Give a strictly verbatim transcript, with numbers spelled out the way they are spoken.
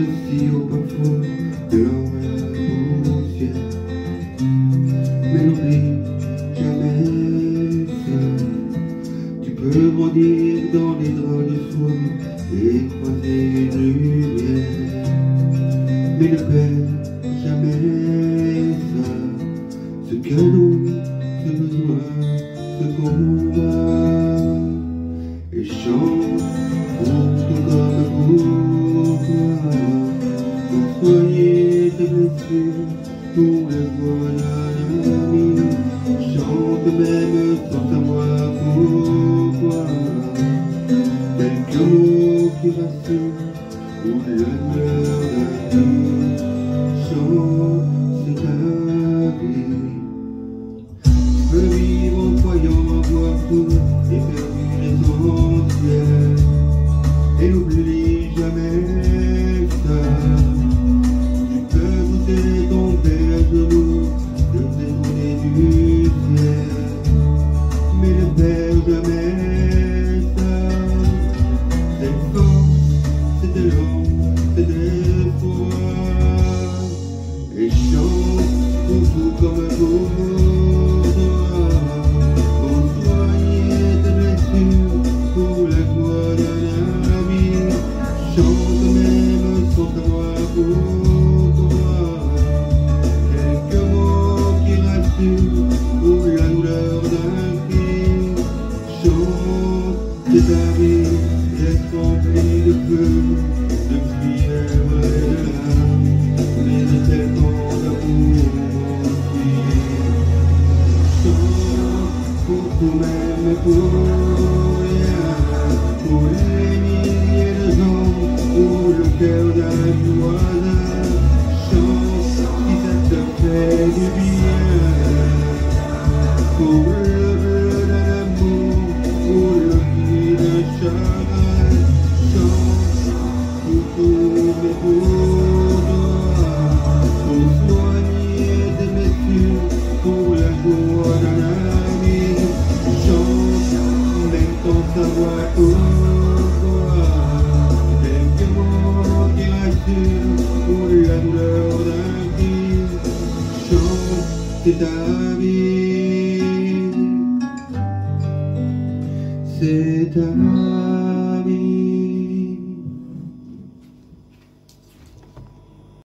si haut parfois que l'on est au ciel. Mais n'oublie jamais ça. Tu peux grandir dans les draps de soie et croiser une lumière. Mais ne perds jamais ça. Ce cadeau, ce besoin, ce combat. Et chante pour tout comme pour toi, pour soigner tes blessures, pour les voix d'un ami. Chante même sans savoir pourquoi, quelques mots qui rassurent ou la douleur d'un cri. Chante, c'est ta vie. Tu peux vivre en croyant avoir tout et perdu l'essentiel. Et n'oublie jamais ça. Tu peux goûter ton père à genoux, te détourner du ciel. Mais ne perds jamais ça. C'est fort, c'était long, c'était froid. Et chante pour tout comme un beau. Chante même sans savoir pourquoi, quelques mots qui rassurent pour la douleur d'un cri. Chante, c'est ta vie, d'être remplie de feu, de prières et de larmes, mais de tellement d'amour aussi. Chante pour tout même et pour rien, pour les milliers de gens ou le cœur d'un voisin. Chante si ça te fait du bien, pour le bleu d'un amour ou le cri d'un chagrin. Chante pour tout mais pour toi, pour soigner tes blessures, pour la joie d'un ami. Chante même sans savoir pourquoi, pour la douleur d'un cri. Chante, c'est ta vie, c'est ta vie.